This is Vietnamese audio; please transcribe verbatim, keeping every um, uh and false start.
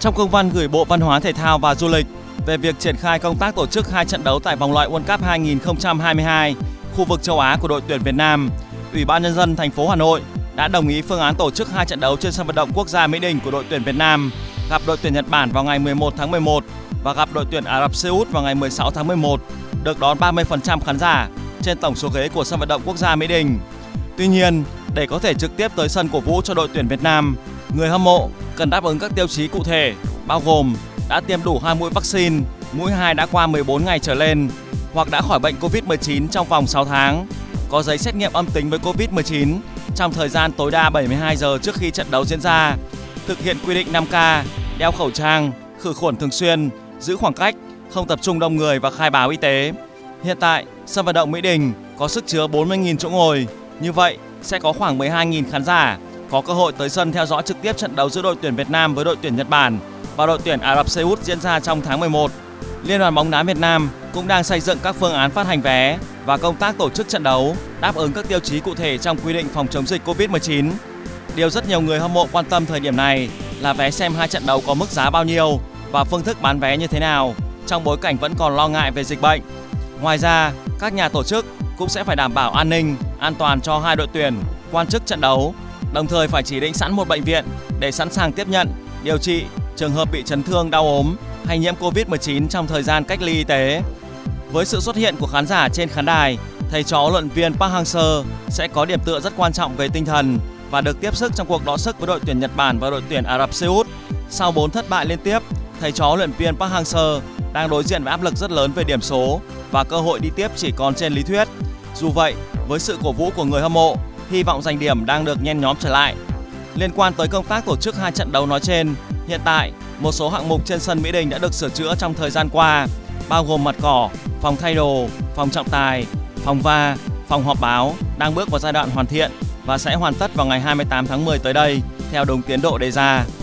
Trong công văn gửi Bộ Văn hóa Thể thao và Du lịch về việc triển khai công tác tổ chức hai trận đấu tại vòng loại World Cup hai nghìn không trăm hai mươi hai khu vực châu Á của đội tuyển Việt Nam, Ủy ban Nhân dân thành phố Hà Nội đã đồng ý phương án tổ chức hai trận đấu trên sân vận động quốc gia Mỹ Đình của đội tuyển Việt Nam gặp đội tuyển Nhật Bản vào ngày mười một tháng mười một và gặp đội tuyển Ả Rập Xê Út vào ngày mười sáu tháng mười một, được đón ba mươi phần trăm khán giả trên tổng số ghế của sân vận động quốc gia Mỹ Đình. Tuy nhiên, để có thể trực tiếp tới sân cổ vũ cho đội tuyển Việt Nam, người hâm mộ cần đáp ứng các tiêu chí cụ thể, bao gồm đã tiêm đủ hai mũi vaccine, mũi hai đã qua mười bốn ngày trở lên, hoặc đã khỏi bệnh Covid mười chín trong vòng sáu tháng, có giấy xét nghiệm âm tính với Covid mười chín trong thời gian tối đa bảy mươi hai giờ trước khi trận đấu diễn ra, thực hiện quy định năm K, đeo khẩu trang, khử khuẩn thường xuyên, giữ khoảng cách, không tập trung đông người và khai báo y tế. Hiện tại, sân vận động Mỹ Đình có sức chứa bốn mươi nghìn chỗ ngồi, như vậy sẽ có khoảng mười hai nghìn khán giả có cơ hội tới sân theo dõi trực tiếp trận đấu giữa đội tuyển Việt Nam với đội tuyển Nhật Bản và đội tuyển Ả Rập Xê Út diễn ra trong tháng mười một. Liên đoàn bóng đá Việt Nam cũng đang xây dựng các phương án phát hành vé và công tác tổ chức trận đấu đáp ứng các tiêu chí cụ thể trong quy định phòng chống dịch Covid mười chín. Điều rất nhiều người hâm mộ quan tâm thời điểm này là vé xem hai trận đấu có mức giá bao nhiêu và phương thức bán vé như thế nào trong bối cảnh vẫn còn lo ngại về dịch bệnh. Ngoài ra, các nhà tổ chức cũng sẽ phải đảm bảo an ninh, an toàn cho hai đội tuyển, quan chức trận đấu, đồng thời phải chỉ định sẵn một bệnh viện để sẵn sàng tiếp nhận, điều trị trường hợp bị chấn thương, đau ốm hay nhiễm Covid mười chín trong thời gian cách ly y tế. Với sự xuất hiện của khán giả trên khán đài, thầy trò huấn luyện viên Park Hang-seo sẽ có điểm tựa rất quan trọng về tinh thần và được tiếp sức trong cuộc đọ sức với đội tuyển Nhật Bản và đội tuyển Ả Rập Xê Út. Sau bốn thất bại liên tiếp, thầy trò huấn luyện viên Park Hang-seo đang đối diện với áp lực rất lớn về điểm số và cơ hội đi tiếp chỉ còn trên lý thuyết. Dù vậy, với sự cổ vũ của người hâm mộ, hy vọng giành điểm đang được nhen nhóm trở lại. Liên quan tới công tác tổ chức hai trận đấu nói trên, hiện tại một số hạng mục trên sân Mỹ Đình đã được sửa chữa trong thời gian qua, bao gồm mặt cỏ, phòng thay đồ, phòng trọng tài, phòng va, phòng họp báo đang bước vào giai đoạn hoàn thiện và sẽ hoàn tất vào ngày hai mươi tám tháng mười tới đây theo đúng tiến độ đề ra.